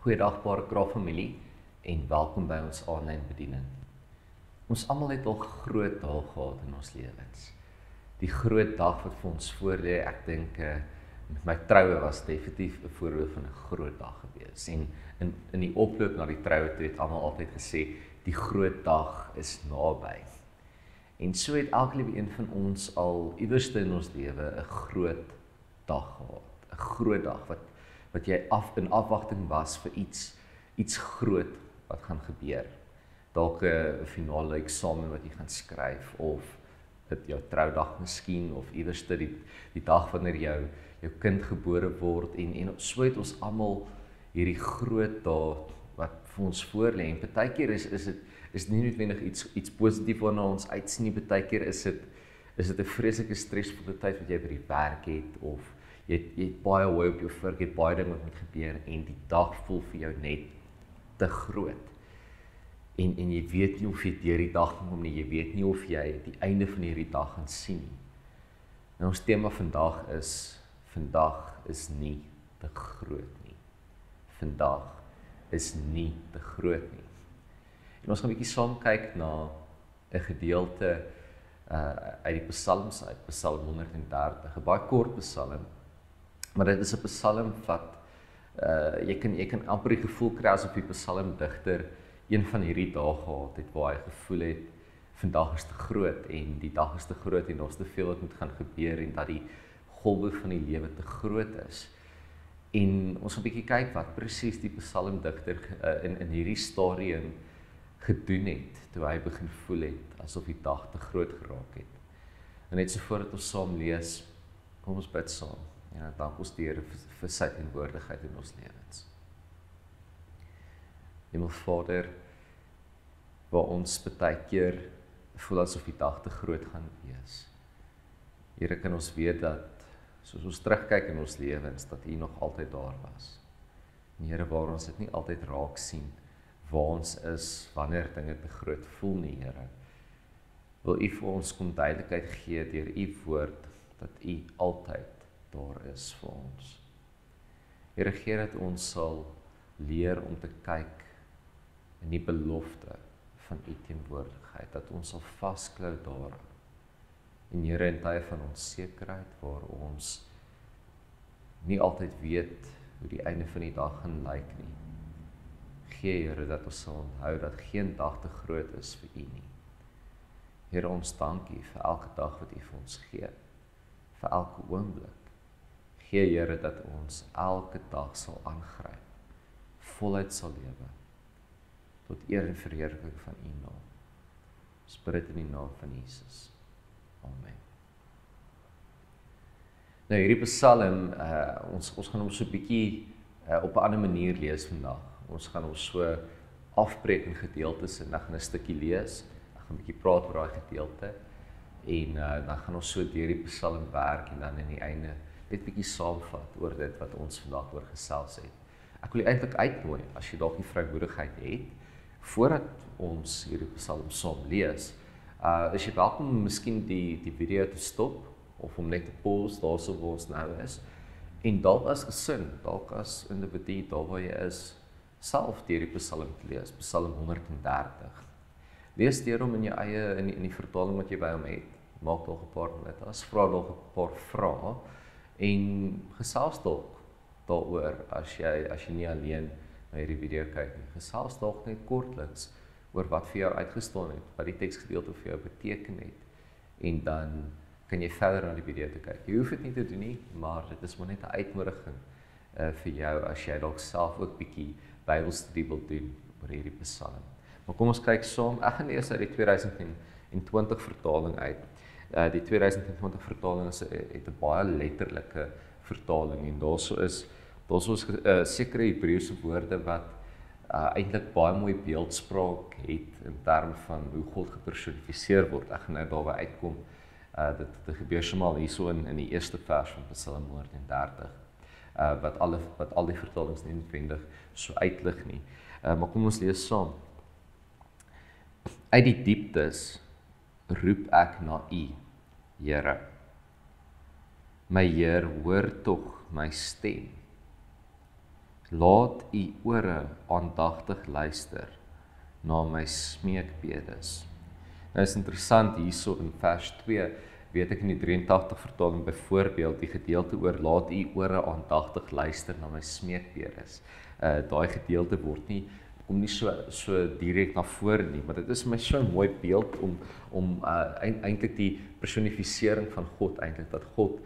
Goeiedag Paragraaf familie en welkom by ons aanlyn bediening. Ons almal het al groot dae gehad in ons lewens. Die groot dag wat vir ons voorlê, ek dink met my troue was definitief 'n voorbeeld van 'n groot dag gewees. En in die oploop na die troue toe het almal altyd gesê die groot dag is naby. En so het elke liewe een van ons al iewerste in ons lewe 'n groot dag gehad. 'n Groot dag wat jy in afwagting was vir iets groot wat gaan gebeur. Dalk 'n finale eksamen wat jy gaan skryf, of dit jou troudag miskien, of iewerste die dag wanneer jou kind gebore word, en so het ons almal hierdie groot dae wat vir ons voorlê. En partykeer is nie noodwendig iets positief waarna ons uitsien nie. Partykeer is dit 'n vreeslike stresvolle tyd wat jy by die werk het, of jy het baie hooi op jou vork, jy het baie ding wat moet gebeur, en die dag voel vir jou net te groot. En jy weet nie of jy deur die dag gaan kom nie, jy weet nie of jy die einde van hierdie dag gaan sien nie. En ons tema vandag is nie te groot nie. Vandag is nie te groot nie. En ons gaan 'n bietjie saam kyk na 'n gedeelte uit die Psalms, uit Psalm 130, 'n baie kort psalm, maar dit is 'n psalm wat jy kan amper die gevoel kry asof die psalmdigter een van hierdie dae gehad het waar hy gevoel het vandag is te groot, en die dag is te groot, en daar's te veel wat moet gaan gebeur, en dat die golwe van die lewe te groot is. En ons gaan 'n bietjie kyk wat presies die psalmdigter in hierdie stadium gedoen het, toe hy begin voel het asof die dag te groot geraak het. En net so voordat ons saam lees, kom ons bid saam. Ja, dank ons die Here vir sy teenwoordigheid in ons lewens. Hemelvader, waar ons baie keer voel asof die dag te groot gaan wees. Here, kan ons weet dat, soos ons terugkyk in ons lewens, dat U nog altyd daar was. En Here, waar ons dit nie altyd raak sien, waar ons is, wanneer dinge te groot voel nie, Here, wil U vir ons kom duidelikheid gee deur U woord, dat U altyd daar is vir ons. Here, gee dat ons sal leer om te kyk in die belofte van U teenwoordigheid, dat ons sal vasklou daaraan. En Here, in tye van onsekerheid, waar ons nie altyd weet hoe die einde van die dag gaan lyk nie, gee Here dat ons sal onthou dat geen dag te groot is vir U nie. Here, ons dank U vir elke dag wat U vir ons gee, vir elke oomblik. Gee Here dat ons elke dag sal aangryp, voluit sal lewe, tot eer en verheerliking van U naam. Ons bid dit in die naam van Jesus. Amen. Nou hierdie psalm, ons gaan hom so 'n bietjie op 'n ander manier lees vandag. Ons gaan hom so afbreek in gedeeltes, en dan gaan 'n stukkie lees, ek gaan 'n bietjie praat oor daai gedeelte, en dan gaan ons so deur die psalm werk, en dan in die einde net 'n bietjie saamvat oor dit wat ons vandag oor gesels het. Ek wil eintlik uitnooi, as jy dalk die vrymoedigheid het, voordat ons hierdie psalm saam lees, is jy welkom om miskien die video te stop, of om net te pause daarso waar ons nou is, en dalk as gesin, dalk as individu, daar waar jy is, self deur die psalm te lees, Psalm 130. Lees deur hom in jou eie, in die vertaling wat jy by hom het, maak dalk 'n paar notas, vra dalk 'n paar vrae, en gesels dalk daaroor, as jy nie alleen na hierdie video kyk nie, gesels dalk net kortliks oor wat vir jou uitgestaan het, wat die teksgedeelte vir jou beteken het, en dan kan jy verder na die video te kyk. Jy hoef dit nie te doen nie, maar dit is maar net 'n uitnodiging vir jou, as jy dalk self ook bietjie Bybelstudie wil doen oor hierdie psalm. Maar kom ons kyk saam. Ek gaan lees uit die 2020 vertaling uit. Die 2020 vertaling het 'n baie letterlike vertaling, en daarso is sekere Hebreëse woorde wat eintlik baie mooi beeldspraak het in terme van hoe God gepersonifiseer word. Ek gaan nou daarby uitkom. Dit gebeur somal hierso in die eerste vers van Psalm 130, wat al die vertalings nie noodwendig so uitlig nie. Maar kom ons lees saam. Uit die dieptes roep ek na U, Here. My Heer, hoor tog my stem. Laat u ore aandagtig luister na my smeekbedes. Nou is interessant hierso in vers 2, weet ek in die 83 vertaling byvoorbeeld die gedeelte oor laat u ore aandagtig luister na my smeekbedes. Daai gedeelte kom nie so direk na vore nie, maar dit is my so 'n mooi beeld om eintlik die personifisering van God eintlik dat God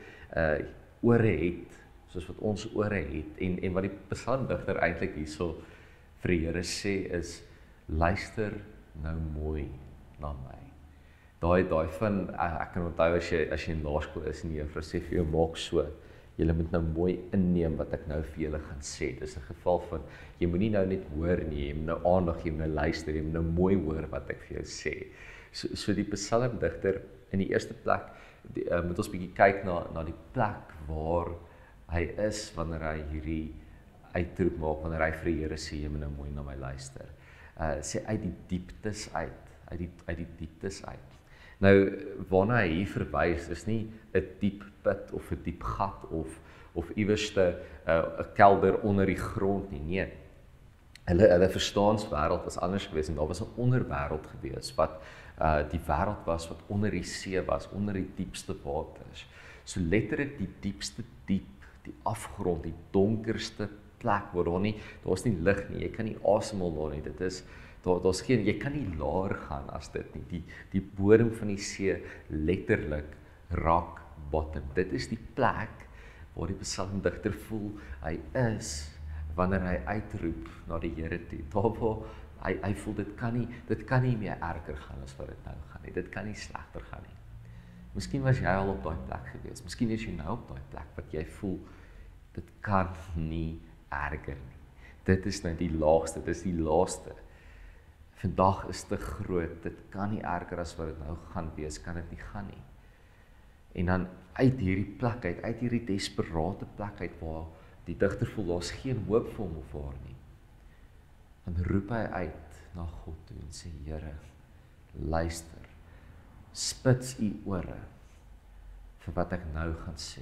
ore het soos wat ons ore het en wat die psalmdigter eintlik hierso vir die Here sê is luister nou mooi na my. Daai van ek kan onthou as jy in laerskool is en die juffrou sê vir jou maak so, julle moet nou mooi inneem wat ek nou vir julle gaan sê. Dis 'n geval van jy moenie nou net hoor nie, jy moet nou aandag, jy moet nou luister, jy moet nou mooi hoor wat ek vir jou sê. So die psalmdigter in die eerste plek moet ons bietjie kyk na die plek waar hy is wanneer hy hierdie uitroep maak, wanneer hy vir die Here sê jy moet nou mooi na my luister. Sê uit die dieptes uit die dieptes uit. Nou, waarna hy hier verwys is nie 'n diep put of 'n diep gat of iewerste 'n kelder onder die grond nie. Nee. Hulle verstaanswêreld was anders geweest en daar was 'n onderwêreld geweest wat die wêreld was wat onder die see was, onder die diepste waters. So letterlik die diepste diep, die afgrond, die donkerste plek waar daar's nie lig nie. Jy kan nie asemhaal daar nie. Dit is daar's geen jy kan nie laer gaan as dit nie. Die bodem van die see letterlik rock bottom. Dit is die plek waar die psalmdigter voel hy is wanneer hy uitroep na die Here toe. Daar waar hy voel dit kan nie meer erger gaan as wat dit nou gaan nie. Dit kan nie slegter gaan nie. Miskien was jy al op daai plek gewees. Miskien is jy nou op daai plek wat jy voel dit kan nie erger nie. Dit is nou die laagste, dit is die laaste. Vandag is te groot, dit kan nie erger as wat dit nou gaan wees, kan dit nie gaan nie. En dan uit hierdie plek uit hierdie desperate plek uit waar die digter voel daar's geen hoop vir hom of haar nie. Dan roep hy uit na God toe en sê Here, luister, spits u ore vir wat ek nou gaan sê.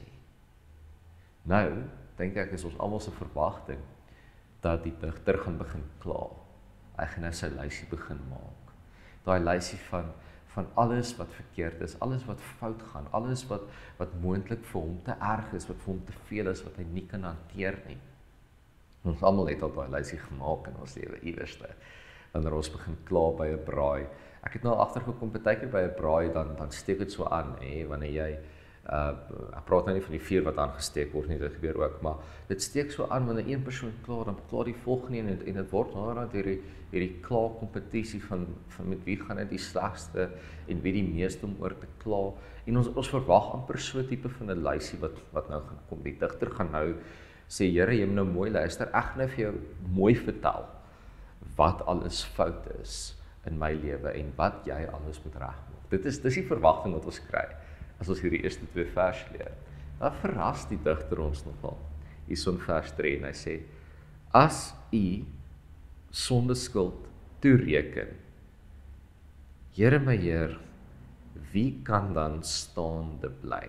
Nou, dink ek is ons almal se verwagting dat die digter gaan begin kla. Hy gaan nou sy lysie begin maak. Daai lysie van alles wat verkeerd is, alles wat fout gaan, alles wat moontlik vir hom te erg is, wat vir hom te veel is, wat hy nie kan hanteer nie. Ons almal het al daai lysie gemaak in ons lewe iewerste. Wanneer ons begin kla by 'n braai. Ek het nou agtergekom partykeer by 'n braai dan steek dit so aan, wanneer jy ek praat nou nie van die vuur wat aangesteek word nie, dit gebeur ook, maar dit steek so aan wanneer een persoon klaar, dan klaar die volgende en dit word naderhand hierdie klaar kompetisie van met wie gaan dit die slegste en wie die meeste om oor te kla. En ons verwag amper so 'n tipe van 'n lysie wat nou gaan kom. Die digter gaan nou sê Here, jy moet nou mooi luister. Ek gaan nou vir jou mooi vertel wat alles fout is in my lewe en wat jy alles moet regmaak. Dis die verwagting wat ons kry as ons hierdie eerste 2 vers leer. Dan verras die digter ons nogal. Hierso in vers 3 en hy sê: As u sonde skuld toereken, Here my Heer, wie kan dan staande bly?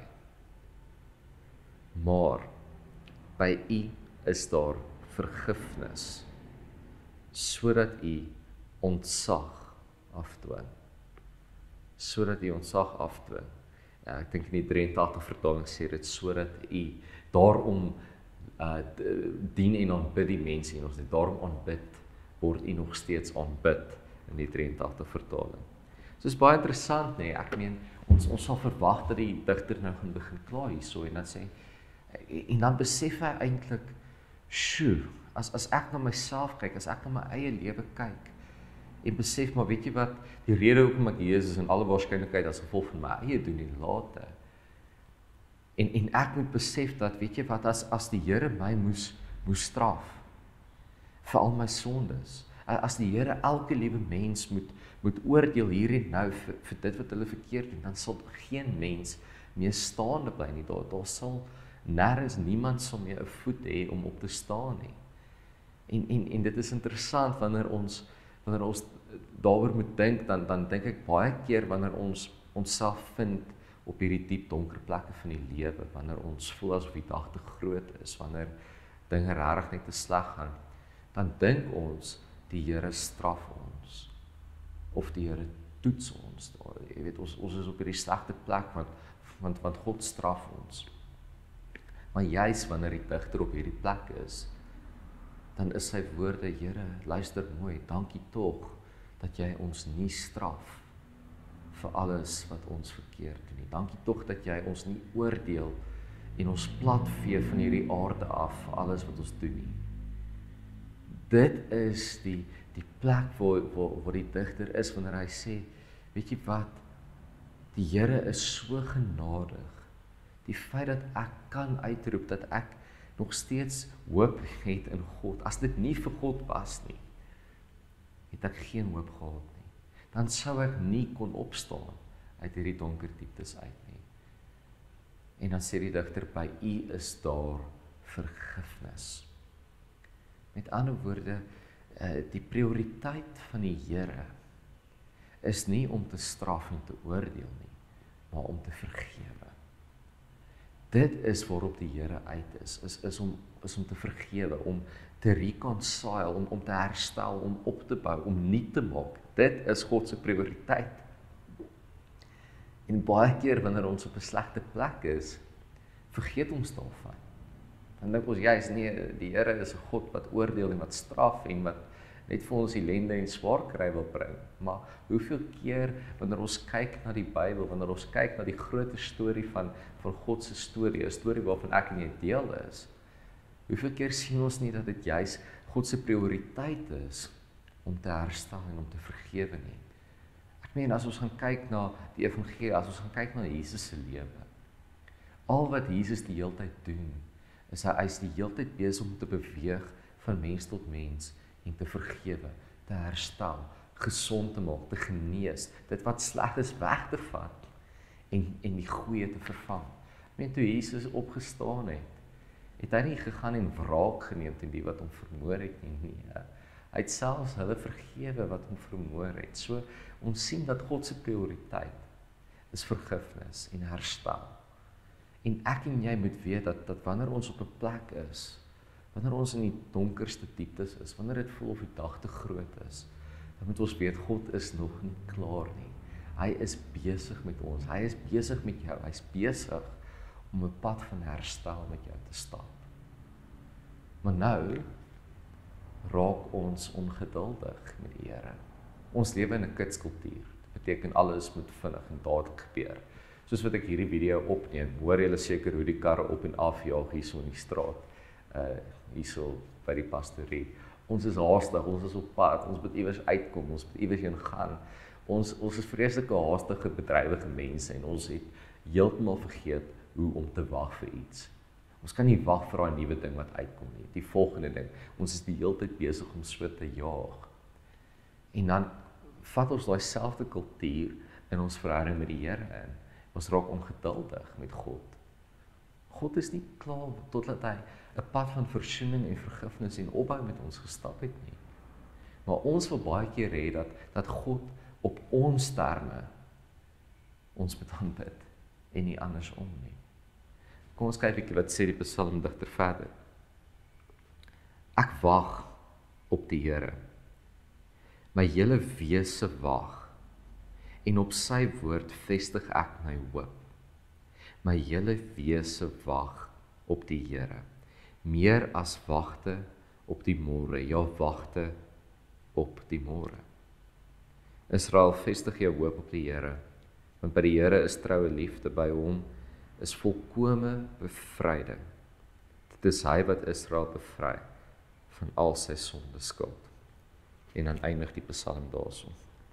Maar by u is daar vergifnis, sodat u ontzag afdwing. Sodat u ontzag afdwing. Ja, ek dink in die 83 vertaling sê dit sodat u daarom dien en aanbid die mense en ons dit daarom aanbid word u nog steeds aanbid in die 83 vertaling. So is baie interessant, nee, ek meen ons sal verwag dat die digter nou gaan begin kla hierso en dan sê en dan besef hy eintlik, sjoe, as ek na myself kyk, as ek na my eie lewe kyk en besef, maar weet jy wat, die rede hoekom ek hier is in alle waarskynlikheid as gevolg van my eie doen en late. En ek moet besef dat, weet jy wat, as die Here my moes straf vir al my sondes, as die Here elke liewe mens moet oordeel hier en nou vir dit wat hulle verkeerd doen, dan sal geen mens meer staande bly nie. Daar sal nêrens niemand sal meer 'n voet hê om op te staan nie. En dit is interessant wanneer ons daaroor moet dink, dan dink ek baie keer wanneer ons onsself vind op hierdie diep donker plekke van die lewe, wanneer ons voel asof die dag te groot is, wanneer dinge regtig net te sleg gaan, dan dink ons die Here straf ons of die Here toets ons. Jy weet, ons is op hierdie slegte plek want God straf ons. Maar juis wanneer die digter op hierdie plek is, dan is sy woorde, Here, luister mooi, dankie tog dat jy ons nie straf vir alles wat ons verkeerd doen nie. Dankie tog dat jy ons nie oordeel en ons platvee van hierdie aarde af vir alles wat ons doen nie. Dit is die plek waar die digter is wanneer hy sê, weet jy wat, die Here is so genadig. Die feit dat ek kan uitroep, dat ek nog steeds hoop het in God. As dit nie vir God was nie, het ek geen hoop gehad nie. Dan sou ek nie kon opstaan uit hierdie donker dieptes uit nie. En dan sê die digter, by U is daar vergifnis. Met ander woorde, die prioriteit van die Here is nie om te straf en te oordeel nie, maar om te vergewe. Dit is waarop die Here uit is om te vergewe, om te reconcile, om te herstel, om op te bou, om nuut te maak. Dit is God se prioriteit. En baie keer wanneer ons op 'n slegte plek is, vergeet ons daarvan. Dan dink ons juist nie, die Here is 'n God wat oordeel en wat straf en wat net vir ons ellende en swaar kry wil bring. Maar hoeveel keer wanneer ons kyk na die Bybel, wanneer ons kyk na die groot storie van God se storie, 'n storie waarvan ek nie 'n deel is, hoeveel keer sien ons nie dat dit juis God se prioriteit is om te herstel en om te vergewe nie. Ek meen, as ons gaan kyk na die evangelie, as ons gaan kyk na Jesus se lewe, al wat Jesus die hele tyd doen, is hy is die hele tyd besig om te beweeg van mens tot mens en te vergewe, te herstel, gesond te maak, te genees, dit wat sleg is weg te vat en die goeie te vervang. Ek meen, toe Jesus opgestaan het hy nie gegaan en wraak geneem teen die wat hom vermoor het nie. Hy het selfs hulle vergewe wat hom vermoor het. So, ons sien dat God se prioriteit is vergifnis en herstel. En ek en jy moet weet dat wanneer ons op 'n plek is, wanneer ons in die donkerste dieptes is, wanneer dit voel of die dag te groot is, dan moet ons weet, God is nog nie klaar nie. Hy is besig met ons, hy is besig met jou, hy is besig om 'n pad van herstel met jou te stap. Maar nou raak ons ongeduldig met die Here. Ons lewe in 'n kitskultuur. Dit beteken alles moet vinnig en dadelik gebeur. Soos wat ek hierdie video opneem, hoor julle seker hoe die karre op en af jaag hierso in die straat, hierso by die pastorie. Ons is haastig, ons is op pad, ons moet iewers uitkom, ons moet iewers heen gaan. Ons is vreeslike haastige, bedrywige mense en ons het heeltemal vergeet hoe om te wag vir iets. Ons kan nie wag vir daai nuwe ding wat uitkom nie, die volgende ding. Ons is die hele tyd besig om so te jaag. En dan vat ons daai selfde kultuur in ons verhouding met die Here in. Ons raak ongeduldig met God. God is nie klaar totdat hy 'n pad van versoening en vergifnis en opbou met ons gestap het nie. Maar ons wil baie keer hê dat God op ons terme ons moet aanbid en nie andersom nie. Kom ons kyk 'n bietjie wat sê die psalmdigter verder. Ek wag op die Here. My hele wese wag en op sy woord vestig ek my hoop. My hele wese wag op die Here, meer as wagte op die môre, ja wagte op die môre. Israel, vestig jou hoop op die Here, want by die Here is troue liefde, by hom is volkome bevryding. Dit is hy wat Israel bevry van al sy sonde skuld. En dan eindig die psalm daarso.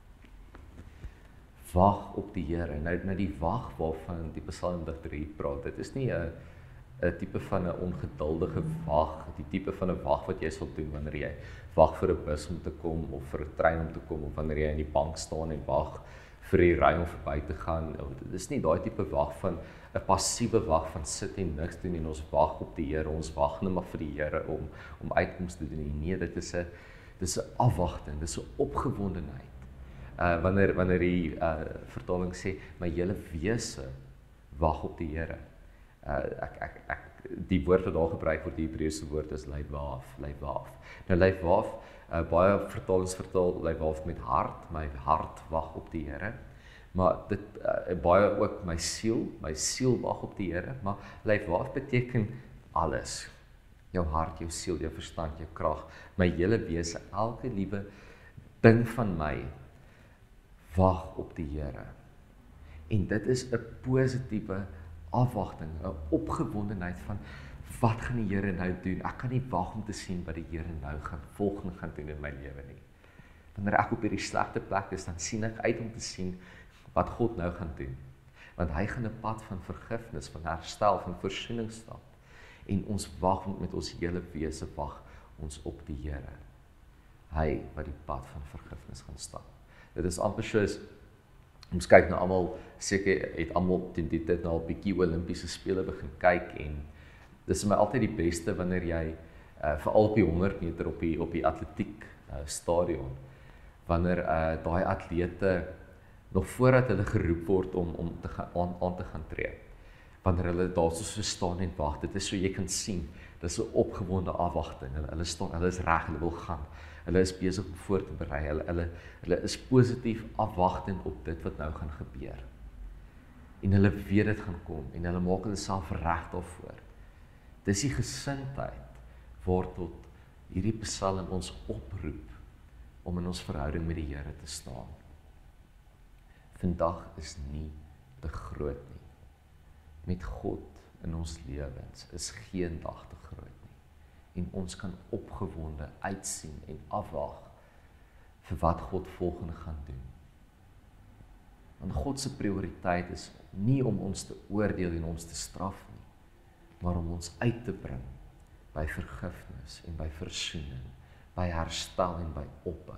Wag op die Here. Nou die wag waarvan die psalmdigter hier praat, dit is nie 'n tipe van 'n ongeduldige wag, die tipe van 'n wag wat jy sal doen wanneer jy wag vir 'n bus om te kom of vir 'n trein om te kom of wanneer jy in die bank staan en wag vir die ry om verby te gaan. Dit is nie daai tipe wag van 'n passiewe wag van sit en niks doen en ons wag op die Here, ons wag net maar vir die Here om uitkoms te doen. Nee, dit is 'n afwagting, dit is 'n opgewondenheid. Wanneer die vertaling sê, my hele wese wag op die Here. die woord wat daar gebruik word, die Hebreëse woord is leiwaaf. Nou leiwaaf, baie vertalings vertaal leiwaaf met hart, my hart wag op die Here. Maar dit baie ook my siel wag op die Here, maar leiwaaf beteken alles. Jou hart, jou siel, jou verstand, jou krag, my hele wese, elke liewe ding van my wag op die Here. En dit is 'n positiewe afwagting, 'n opgewondenheid van wat gaan die Here nou doen? Ek kan nie wag om te sien wat die Here nou volgende gaan doen in my lewe nie. Wanneer ek op hierdie slegte plek is, dan sien ek uit om te sien wat God nou gaan doen. Want hy gaan 'n pad van vergifnis, van herstel, van versoening stap. En ons wag met ons hele wese wag ons op die Here. Hy wat die pad van vergifnis gaan stap. Dit is amper soos ons kyk na almal, seker het almal teen die tyd nou al bietjie Olimpiese spele begin kyk en dis vir my altyd die beste wanneer jy veral op die 100 meter op die atletiek stadion, wanneer daai atlete nog voordat hulle geroep word om aan te gaan tree, wanneer hulle daar so staan en wag, dit is so jy kan sien, dis 'n opgewonde afwagting, hulle is reg, hulle wil gaan, hulle is besig om voor te berei, hulle is positief afwagtend op dit wat nou gaan gebeur, en hulle weet dit gaan kom, en hulle maak hulle self reg daarvoor. Dis die gesindheid waartot hierdie psalm ons oproep om in ons verhouding met die Here te staan. Vandag is nie te groot nie. Met God in ons lewens is geen dag te groot nie. En ons kan opgewonde uitsien en afwag vir wat God volgende gaan doen. Want God se prioriteit is nie om ons te oordeel en ons te straf nie, maar om ons uit te bring by vergifnis en by versoening, by herstel en by ophou.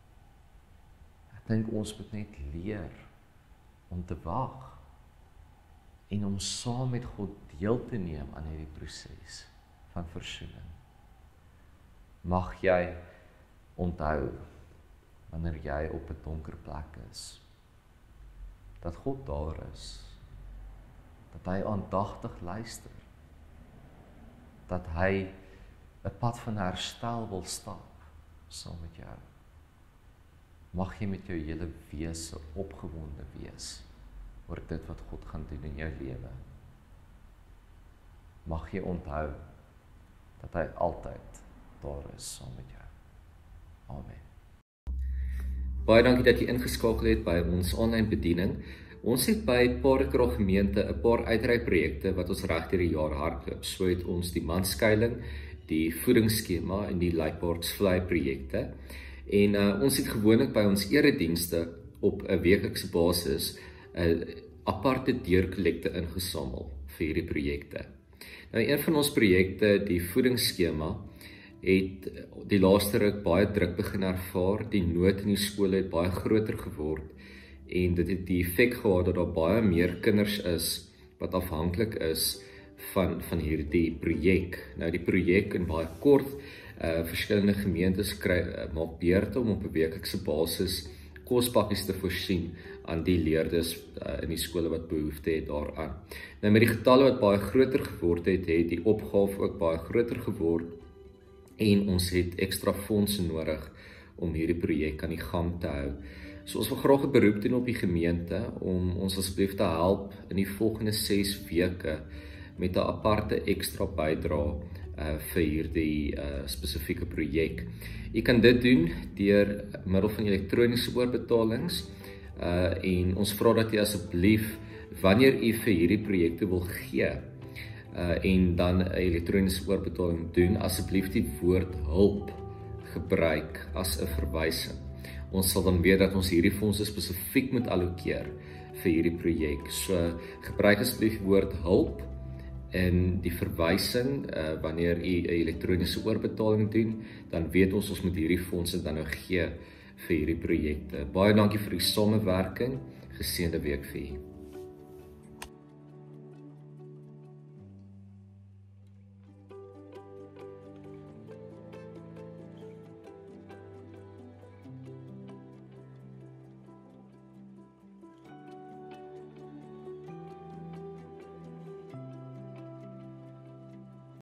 Ek dink ons moet net leer om te wag en om saam met God deel te neem aan hierdie proses van versoening. Mag jy onthou wanneer jy op 'n donker plek is, dat God daar is, dat hy aandagtig luister, dat hy 'n pad van herstel wil stap saam met jou. Mag jy met jou hele wese opgewonde wees oor dit wat God gaan doen in jou lewe. Mag jy onthou dat hy altyd daar is saam met jou. Amen. Baie dankie dat jy ingeskakel het by ons aanlyn bediening. Ons het by Paardekraal Gemeente 'n paar uitreiprojekte wat ons reg deur die jaar hardloop. So het ons die manskuiling, die voedingsskema en die Leipoortsvlei projekte. En ons het gewoonlik by ons eredienste op 'n weeklikse basis 'n aparte deurkollekte ingesamel vir hierdie projekte. Nou een van ons projekte, die voedingsskema, het die laaste ruk baie druk begin ervaar. Die nood in die skole het baie groter geword en dit het die effek gehad dat daar baie meer kinders is wat afhanklik is van hierdie projek. Nou die projek in baie kort, verskillende gemeentes maak beurte om op 'n weeklikse basis kospakkies te voorsien aan die leerders in die skole wat behoefte het daaraan. Nou met die getalle wat baie groter geword het die opgawe ook baie groter geword en ons het ekstra fondse nodig om hierdie projek aan die gang te hou. So ons wil graag 'n beroep doen op die gemeente om ons asseblief te help in die volgende 6 weke met 'n aparte ekstra bydrae vir hierdie spesifieke projek. Jy kan dit doen deur middel van elektroniese oorbetalings en ons vra dat jy asseblief wanneer jy vir hierdie projekte wil gee en dan 'n elektroniese oorbetaling doen, asseblief die woord hulp gebruik as 'n verwysing. Ons sal dan weet dat ons hierdie fondse spesifiek moet allokeer vir hierdie projek. So gebruik asseblief die woord hulp en die verwysing wanneer jy 'n elektroniese oorbetaling doen, dan weet ons moet hierdie fondse dan nou gee vir hierdie projekte. Baie dankie vir die samewerking. Geseënde week vir u.